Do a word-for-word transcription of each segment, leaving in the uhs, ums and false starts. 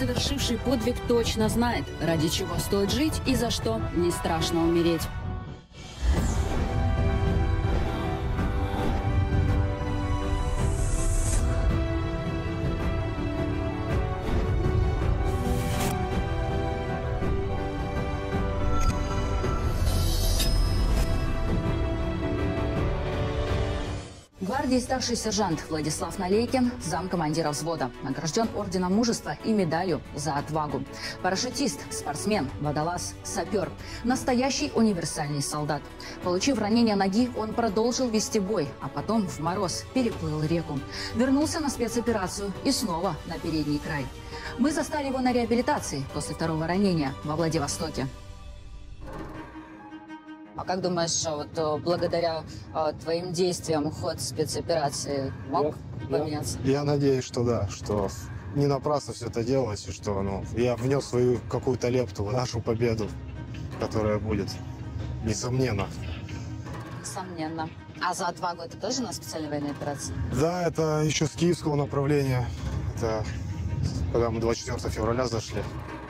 совершивший подвиг точно знает, ради чего стоит жить и за что не страшно умереть. Гвардии старший сержант Владислав Налейкин, замкомандира взвода, награжден орденом мужества и медалью за отвагу. Парашютист, спортсмен, водолаз, сапер. Настоящий универсальный солдат. Получив ранение ноги, он продолжил вести бой, а потом в мороз переплыл реку. Вернулся на спецоперацию и снова на передний край. Мы застали его на реабилитации после второго ранения во Владивостоке. А как думаешь, вот благодаря а, твоим действиям ход спецоперации мог я, поменяться? Я, я надеюсь, что да, что не напрасно все это делалось, и что ну, я внес свою какую-то лепту в нашу победу, которая будет, несомненно. Несомненно. А за отвагу это тоже на специальной военной операции? Да, это еще с киевского направления. Это когда мы двадцать четвёртого февраля зашли.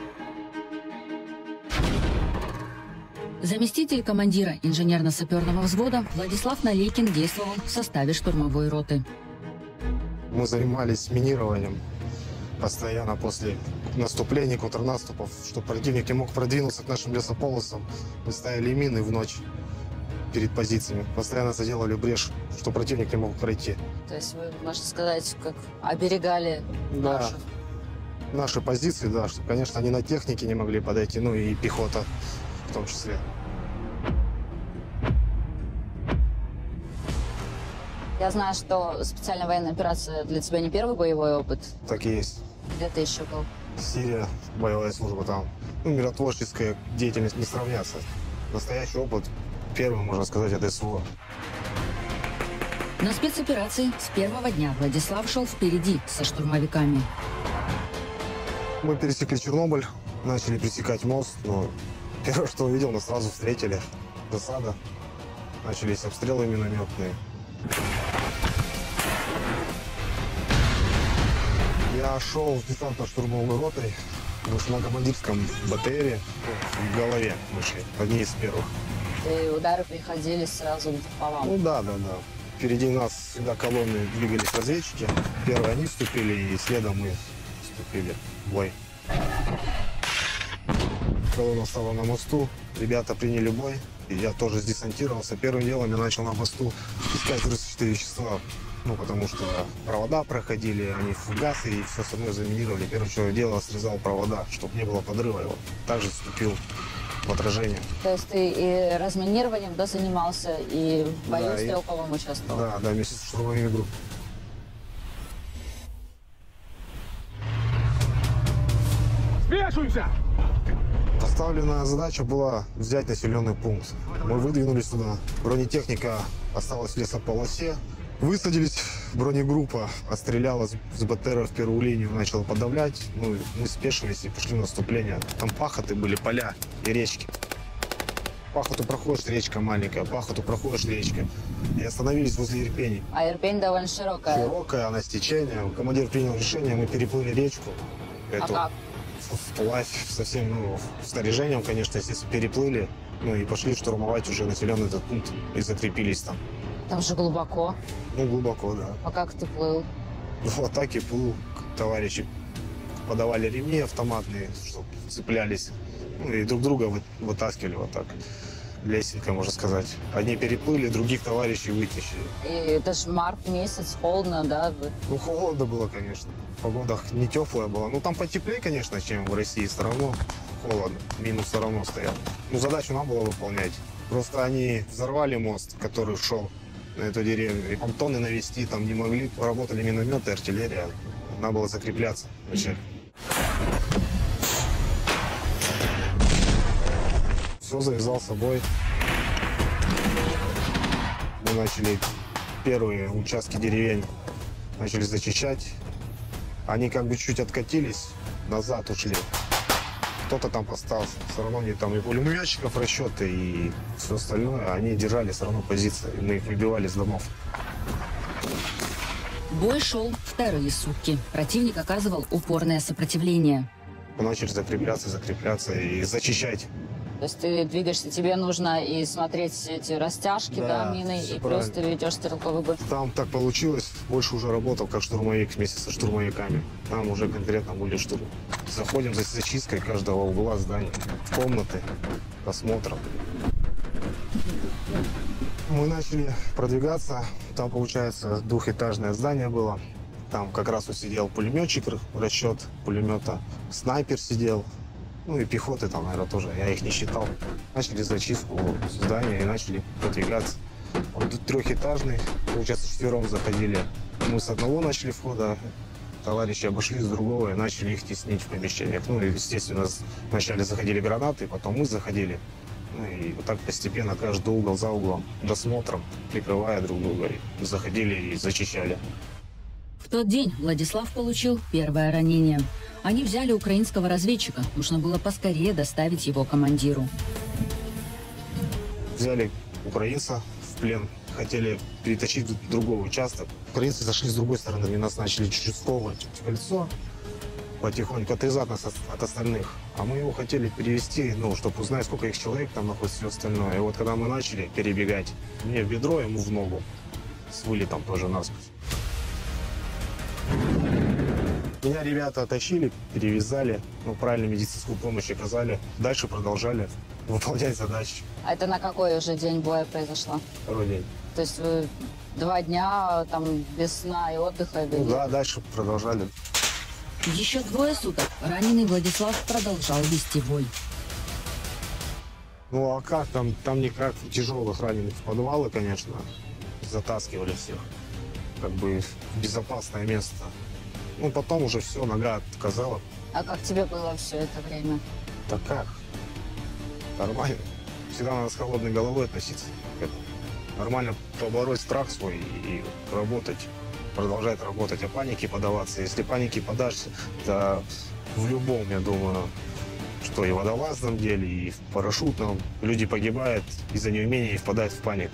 Заместитель командира инженерно-саперного взвода Владислав Налейкин действовал в составе штурмовой роты. Мы занимались минированием постоянно после наступлений, контрнаступов, чтобы противник не мог продвинуться к нашим лесополосам. Мы ставили мины в ночь перед позициями, постоянно заделали брешь, чтобы противник не мог пройти. То есть вы, можно сказать, как оберегали да. наши... наши позиции, да, чтобы, конечно, они на технике не могли подойти, ну и пехота в том числе. Я знаю, что специальная военная операция для тебя не первый боевой опыт. Так и есть. Где ты еще был? Сирия, боевая служба там. Ну, миротворческая деятельность не сравнятся. Настоящий опыт, первый, можно сказать, от СВО. На спецоперации с первого дня Владислав шел впереди со штурмовиками. Мы пересекли Чернобыль, начали пересекать мост, но первое, что увидел, нас сразу встретили. Засада. Начались обстрелы минометные. Я шел с десантно-штурмовой ротой. Мы на командирском БТРе, в голове мы шли, одни из первых. И удары приходили сразу по вам? Ну да, да, да. Впереди нас всегда колонны двигались разведчики. Первые они вступили, и следом мы вступили в бой. Колонна стала на мосту, ребята приняли бой, и я тоже сдесантировался. Первым делом я начал на мосту искать тридцать вещества, ну, потому что провода проходили, они фугасы и все остальное заминировали. Первое, что я делал, срезал провода, чтобы не было подрыва его. Также вступил в отражение. То есть ты и разминированием, да, занимался, и в бою да, стрелковым участвовал? Да, да, вместе с штурмовыми группами. Спешимся! Поставленная задача была взять населенный пункт. Мы выдвинулись туда. Бронетехника осталась в лесополосе. Высадились, бронегруппа отстреляла с БТРа в первую линию, начала подавлять. Ну, мы спешились и пошли в наступление. Там пахоты были, поля и речки. Пахоту проходишь, речка маленькая, пахоту проходишь, речка. И остановились возле Ирпени. А Ирпень довольно широкая. Широкая, она с течением. Командир принял решение, мы переплыли речку. Эту, а как? Вплавь совсем, ну, снаряжением, конечно, естественно, переплыли. Ну и пошли штурмовать уже населенный этот пункт. И закрепились там. Там же глубоко. Ну, глубоко, да. А как ты плыл? В атаке плыл, товарищи подавали ремни автоматные, чтобы цеплялись. Ну, и друг друга вытаскивали вот так. Лесенка, можно сказать. Одни переплыли, других товарищей вытащили. И это же март месяц, холодно, да? Ну, холодно было, конечно. Погода не теплая была. Ну, там потеплее, конечно, чем в России. Все равно холодно. Минус все равно стоял. Ну, задачу нам было выполнять. Просто они взорвали мост, который шел на эту деревню. И понтоны навести там не могли. Работали минометы, артиллерия. Надо было закрепляться вообще. Все завязался бой. Мы начали первые участки деревень начали зачищать. Они как бы чуть откатились, назад ушли. Кто-то там остался. Все равно они там и пулеметчиков расчеты, и все остальное. Они держали все равно позиции. Мы их выбивали с домов. Бой шел вторые сутки. Противник оказывал упорное сопротивление. Мы начали закрепляться, закрепляться и зачищать. То есть ты двигаешься, тебе нужно и смотреть эти растяжки, да, Да, мины, всё и правильно. плюс ты ведешь стрелковый бой. Там так получилось, больше уже работал как штурмовик вместе со штурмовиками. Там уже конкретно были штурмы. Заходим за зачисткой каждого угла здания, комнаты, осмотром. Мы начали продвигаться. Там, получается, двухэтажное здание было. Там как раз вот сидел пулеметчик, расчет пулемета, снайпер сидел. Ну и пехоты там, наверное, тоже. Я их не считал. Начали зачистку здания и начали продвигаться. Он трехэтажный, получается, четвером заходили. Мы с одного начали входа, товарищи обошли с другого и начали их теснить в помещениях. Ну и, естественно, вначале заходили гранаты, потом мы заходили. Ну и вот так постепенно каждый угол за углом, досмотром, прикрывая друг друга, и заходили и зачищали. В тот день Владислав получил первое ранение. Они взяли украинского разведчика. Нужно было поскорее доставить его командиру. Взяли украинца в плен, хотели перетащить в другой участок. Украинцы зашли с другой стороны, они нас начали чуть-чуть сковывать в кольцо, потихоньку отрезать нас от, от остальных. А мы его хотели перевести, ну, чтобы узнать, сколько их человек там находится, все остальное. И вот когда мы начали перебегать, мне в бедро, ему в ногу, с вылетом тоже насквозь. Меня ребята оттащили, перевязали, ну, правильно медицинскую помощь оказали. Дальше продолжали выполнять задачи. А это на какой уже день боя произошло? Второй день. То есть вы два дня там без сна и отдыха вели? Ну да, дальше продолжали. Еще двое суток раненый Владислав продолжал вести бой. Ну а как там, там никак тяжелых раненых в подвалы, конечно, затаскивали всех. Как бы в безопасное место. Ну, потом уже все, нога отказала. А как тебе было все это время? Так как? Нормально. Всегда надо с холодной головой относиться к этому. Нормально побороть страх свой и работать, продолжать работать, а панике подаваться. Если панике подашься, то в любом, я думаю, что и в водолазном деле, и в парашютном, люди погибают из-за неумения и впадают в панику.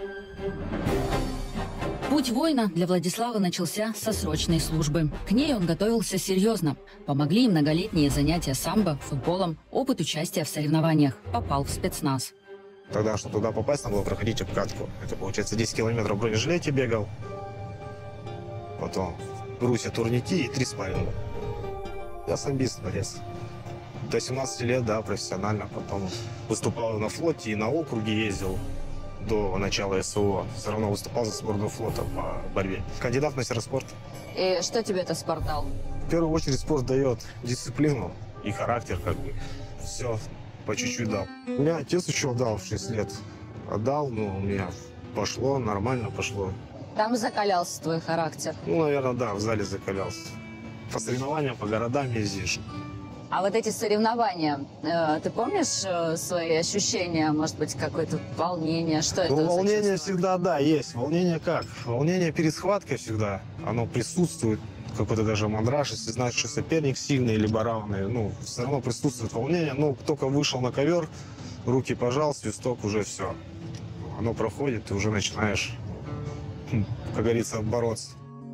Путь воина для Владислава начался со срочной службы. К ней он готовился серьезно. Помогли и многолетние занятия самбо, футболом, опыт участия в соревнованиях. Попал в спецназ. Тогда, чтобы туда попасть, надо было проходить обкатку. Это, получается, десять километров в бронежилете бегал. Потом брусья, турники и три спарринга. Я самбист, борец. До семнадцати лет, да, профессионально. Потом выступал на флоте и на округе ездил. До начала СВО. Все равно выступал за сборную флота по борьбе. Кандидат в мастера спорта. И что тебе это спорт дал? В первую очередь спорт дает дисциплину и характер, как бы. Все по чуть-чуть дал. У меня отец еще дал в шесть лет. Отдал, но у меня пошло, нормально пошло. Там закалялся твой характер. Ну, наверное, да, в зале закалялся. По соревнованиям, по городам ездишь. А вот эти соревнования, э, ты помнишь э, свои ощущения, может быть, какое-то волнение? Что это Ну, за волнение чувство? всегда, да, есть. Волнение как? Волнение перед схваткой всегда. Оно присутствует. Какой-то даже мандраж, если знаешь, что соперник сильный либо равный. Ну, все равно присутствует волнение. Ну, только вышел на ковер, руки пожал, свисток, уже все. Оно проходит, ты уже начинаешь, как говорится, бороться.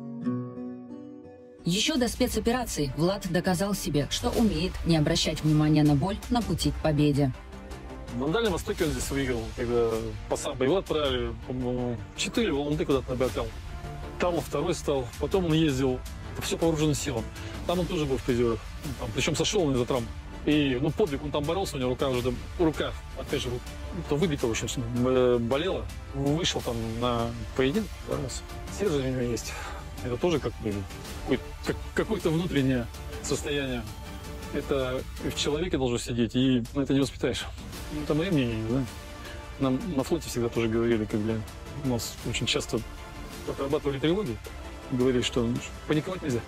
Еще до спецоперации Влад доказал себе, что умеет не обращать внимания на боль на пути к победе. На Дальнем Востоке он здесь выиграл, когда по самбо его отправили, по-моему, четыре волонты куда-то на Байкал. Там он второй стал, потом он ездил, все по вооруженным силам. Там он тоже был в призерах, там, причем сошел он из-за травм. И, ну, подвиг, он там боролся, у него рука уже, рука, опять же, то выбита, в общем, болела. Вышел там на поединок, боролся. Стержень у него есть. Это тоже как бы какое-то внутреннее состояние. Это в человеке должно сидеть, и ну, это не воспитаешь. Это мое мнение, да? Нам на флоте всегда тоже говорили, когда у нас очень часто отрабатывали тревоги, говорили, что паниковать нельзя.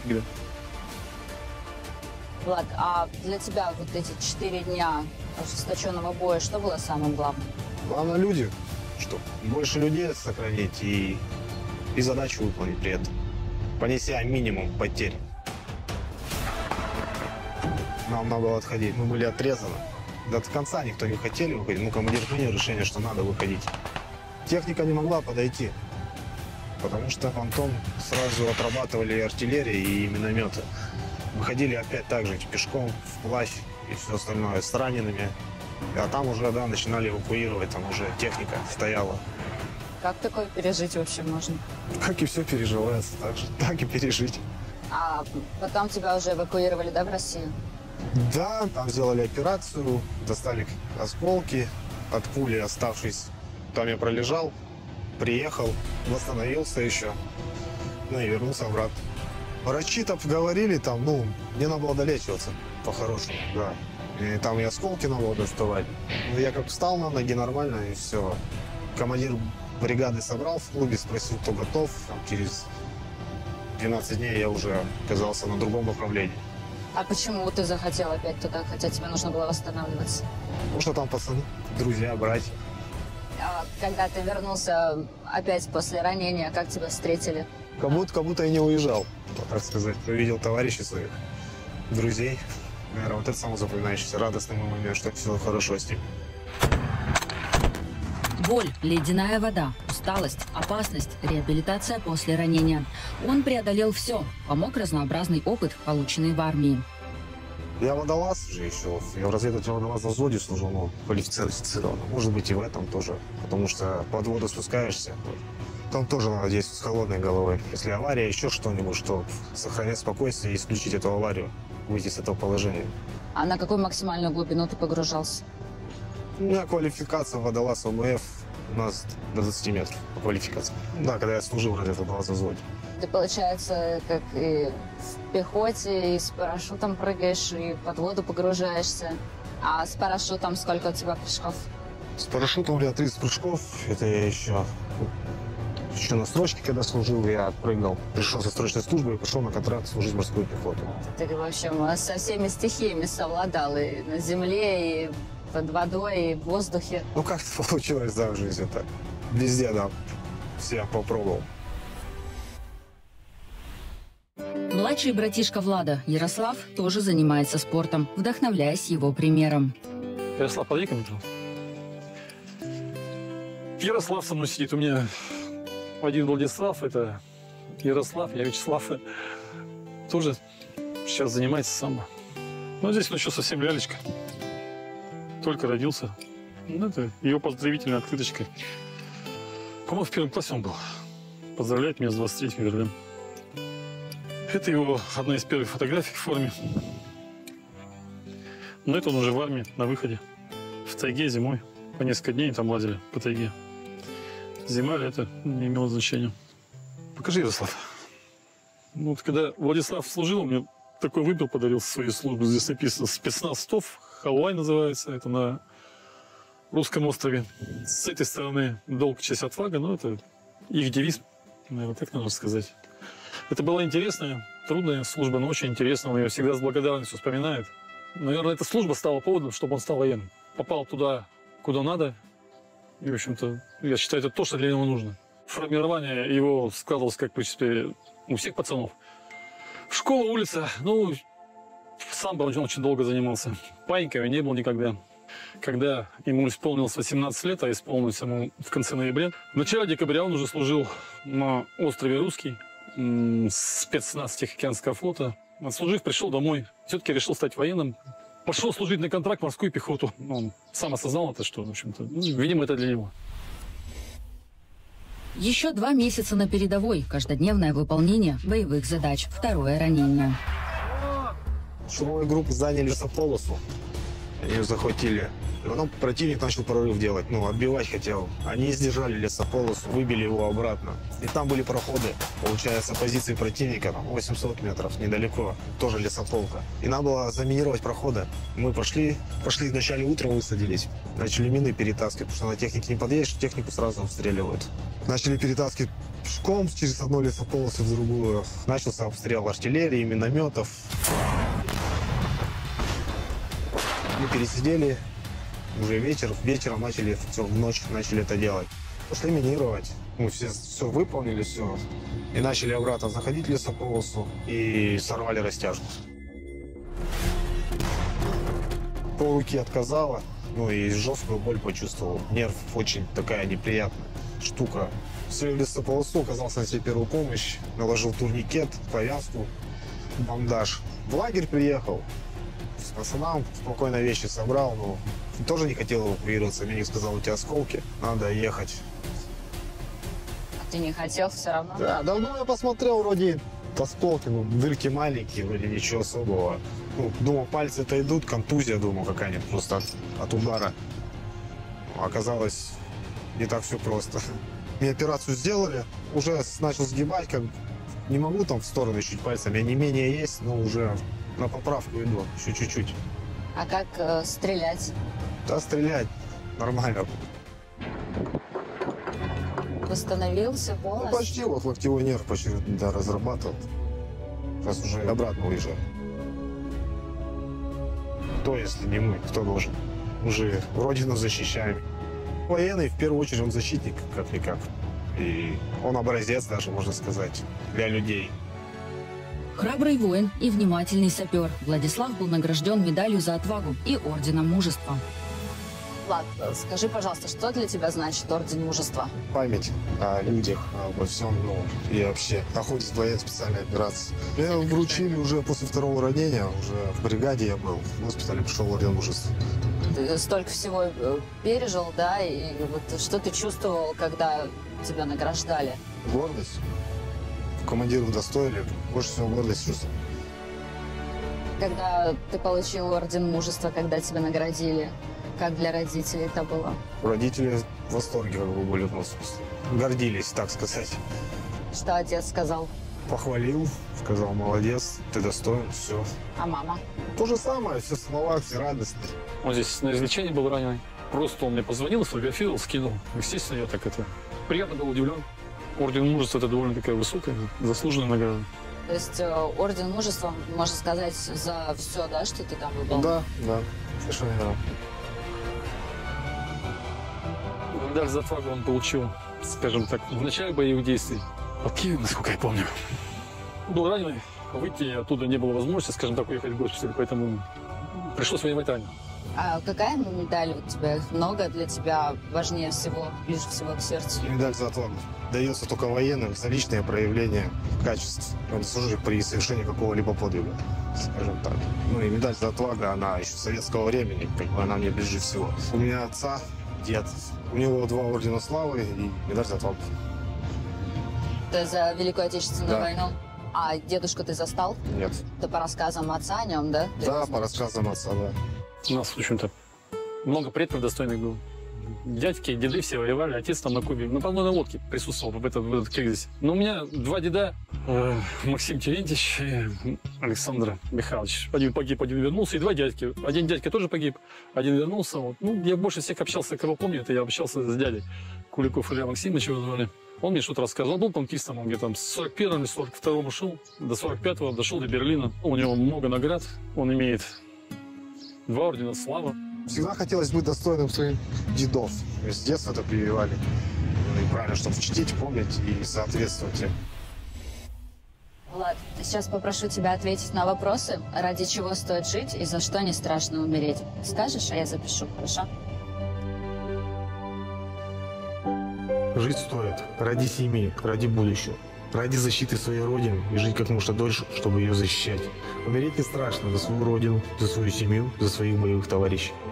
Влад, а для тебя вот эти четыре дня ожесточенного боя, что было самым главным? Главное люди, что больше людей сохранить и, и задачу выполнить при этом, понеся минимум потерь. Нам надо было отходить, мы были отрезаны. До конца никто не хотели выходить, ну командир принял решение, что надо выходить. Техника не могла подойти, потому что Антон сразу отрабатывали и артиллерия, и минометы. Выходили опять так же пешком, в плащ и все остальное, с ранеными. А там уже, да, начинали эвакуировать, там уже техника стояла. Как такое пережить вообще можно? Как и все переживается, так же, так и пережить. А потом тебя уже эвакуировали, да, в Россию? Да, там сделали операцию, достали осколки от пули, оставшись. Там я пролежал, приехал, восстановился еще, ну и вернулся обратно. Врачи-то говорили, там, ну, мне надо было долечиваться по-хорошему, да. И там и осколки надо было доставать. Ну, я как встал на ноги нормально, и все. Командир бригады собрал в клубе, спросил, кто готов. Там, через двенадцать дней я уже оказался на другом направлении. А почему ты захотел опять туда, хотя тебе нужно было восстанавливаться? Потому что там пацаны, друзья, братья. А когда ты вернулся опять после ранения, как тебя встретили? Как будто, как будто я не уезжал, так сказать. Увидел товарищей своих, друзей. Наверное, вот это самый запоминающийся, радостный момент, что все хорошо с ним. Боль, ледяная вода, усталость, опасность, реабилитация после ранения. Он преодолел все, помог разнообразный опыт, полученный в армии. Я водолаз же еще, я в разведывательном водолазном взводе служил, но квалифицирован. Может быть и в этом тоже, потому что под воду спускаешься. Там тоже надо действовать с холодной головой. Если авария, еще что-нибудь, чтобы сохранять спокойствие и исключить эту аварию, выйти с этого положения. А на какую максимальную глубину ты погружался? У меня квалификация водолаз ОМФ у нас до двадцати метров по квалификации. Да, когда я служил в водолазном взводе. Ты, получается, как и в пехоте, и с парашютом прыгаешь, и под воду погружаешься. А с парашютом сколько у тебя прыжков? С парашютом у меня тридцать прыжков. Это я еще, еще на строчке, когда служил, я отпрыгнул. Пришел со срочной службы и пошел на контракт служить в морскую пехоту. Ты, в общем, со всеми стихиями совладал. И на земле, и под водой, и в воздухе. Ну, как-то получилось, да, в жизни так. Везде, да, все попробовал. Младший братишка Влада, Ярослав, тоже занимается спортом, вдохновляясь его примером. Ярослав, подъедь ко мне, пожалуйста. Ярослав со мной сидит. У меня один Владислав, это Ярослав, я Вячеслав. Тоже сейчас занимается самбо. Но здесь он еще совсем лялечка. Только родился. Ну, это его поздравительная открыточка. По-моему, в первом классе он был. Поздравляет меня с двадцать третьим февраля. Это его одна из первых фотографий в форме. Но это он уже в армии, на выходе. В тайге зимой. По несколько дней там лазили по тайге. Зима ли это не имело значения. Покажи, Ярослав. Ну, вот когда Владислав служил, он мне такой выбил, подарил свою службу. Здесь написано «Спецназ ТОВ», Хауай называется. Это на русском острове. С этой стороны «Долг, честь, отвага». Ну, это их девиз, наверное, так надо сказать. Это была интересная, трудная служба, но очень интересная. Он ее всегда с благодарностью вспоминает. Наверное, эта служба стала поводом, чтобы он стал военным. Попал туда, куда надо. И, в общем-то, я считаю, это то, что для него нужно. Формирование его складывалось, как, в принципе, у всех пацанов. Школа, улица. Ну, самбо он очень долго занимался. Паиньками не был никогда. Когда ему исполнилось восемнадцать лет, а исполнилось ему в конце ноября, в начале декабря он уже служил на острове Русский, спецназ Тихоокеанского флота. Отслужив, пришел домой. Все-таки решил стать военным. Пошел служить на контракт в морскую пехоту. Он сам осознал это, что, в общем-то, ну, видимо, это для него. Еще два месяца на передовой. Каждодневное выполнение боевых задач. Второе ранение. Штурмовые группы заняли лесополосу. Они ее захватили. И потом противник начал прорыв делать, ну, отбивать хотел. Они сдержали лесополосу, выбили его обратно. И там были проходы, получается, позиции противника, восемьсот метров, недалеко, тоже лесополка. И надо было заминировать проходы. Мы пошли, пошли в начале утра, высадились. Начали мины перетаскивать, потому что на технике не подъедешь, технику сразу обстреливают. Начали перетаскивать пешком через одну лесополосу в другую. Начался обстрел артиллерии, минометов. Мы пересидели. Уже вечер, вечером начали, все, в ночь начали это делать. Пошли минировать. Мы все, все выполнили, все. И начали обратно заходить в лесополосу и сорвали растяжку. Пол руки отказала, ну и жесткую боль почувствовал. Нерв очень такая неприятная штука. Все в лесополосу, оказался на себе первую помощь, наложил турникет, повязку, бандаж. В лагерь приехал, с пацанам спокойно вещи собрал, но тоже не хотел эвакуироваться. Мне сказал, у тебя осколки, надо ехать. Ты не хотел все равно? Да, давно я посмотрел, вроде осколки, ну, дырки маленькие, вроде ничего особого. Ну, думал, пальцы-то идут, контузия, думал, какая-нибудь просто от, от удара. Оказалось, не так все просто. Мне операцию сделали, уже начал сгибать, как не могу там в сторону чуть пальцами, не менее есть, но уже на поправку иду, еще чуть-чуть. А как э, стрелять? Да, стрелять нормально. Восстановился Ну, полностью? почти, вот локтевой нерв почти да, разрабатывал. Сейчас уже обратно уезжаю. Кто, если не мы, кто должен? Уже родину защищаем. Военный, в первую очередь, он защитник, как-никак. И он образец даже, можно сказать, для людей. Храбрый воин и внимательный сапер. Владислав был награжден медалью за отвагу и орденом мужества. Влад, скажи, пожалуйста, что для тебя значит орден мужества? Память о людях, обо всем, ну, и вообще о ходе военной специальной операции. Мне вручили уже после второго ранения, уже в бригаде я был, в госпитале пришел орден мужества. Ты столько всего пережил, да, и вот что ты чувствовал, когда тебя награждали? Гордость. Командиров достоили, больше всего гордость чувствовал. Когда ты получил орден мужества, когда тебя наградили, как для родителей это было? Родители в восторге как бы были, ну, в смысле, гордились, так сказать. Что отец сказал? Похвалил, сказал, молодец, ты достоин, все. А мама? То же самое, все слова, все радостные. Он здесь на излечении был раненый. Просто он мне позвонил, сфотографировал, скинул. Естественно, я так это... Приятно был удивлен. Орден мужества – это довольно такая высокая, заслуженная награда. То есть э, орден мужества, можно сказать, за все, да, что ты там выбрал? Да, да, совершенно верно. Медаль за отвагу он получил, скажем так, в начале боевых действий. Под Киевом, насколько я помню. Был раненый, выйти оттуда не было возможности, скажем так, уехать в госпиталь, поэтому пришлось воевать ранее. А какая медаль у тебя? Много для тебя важнее всего, ближе всего к сердцу? Медаль за отвагу дается только военным за личное проявление качеств. Он служит при совершении какого-либо подвига, скажем так. Ну и медаль за отвагу, она еще советского времени, как бы она мне ближе всего. У меня отца, дед, у него два ордена славы и медаль за отвагу. Это за Великую Отечественную Да. войну? А дедушку ты застал? Нет. Это по рассказам отца о нем, да? Да, по рассказам отца, да. У нас, в общем-то, много предков достойных было. Дядьки, деды все воевали, отец там на Кубе, на подводной лодке присутствовал в этот, в этот кризис. Но у меня два деда, э, Максим Терентьевич и Александр Михайлович. Один погиб, один вернулся, и два дядьки. Один дядька тоже погиб, один вернулся. Вот. Ну, я больше всех общался, кого помню, это я общался с дядей Куликов Илья Максимович, его звали. Он мне что-то рассказывал. Он был танкистом, он где-то там с сорок первого или сорок второго шел, до сорок пятого дошел до Берлина. У него много наград, он имеет два ордена славы. Всегда хотелось быть достойным своих дедов. С детства это прививали. Ну и правильно, чтобы чтить, помнить и соответствовать им. Влад, сейчас попрошу тебя ответить на вопросы, ради чего стоит жить и за что не страшно умереть. Скажешь, а я запишу, хорошо? Жить стоит ради семьи, ради будущего, ради защиты своей родины и жить как можно дольше, чтобы ее защищать. Умереть не страшно за свою родину, за свою семью, за своих боевых товарищей.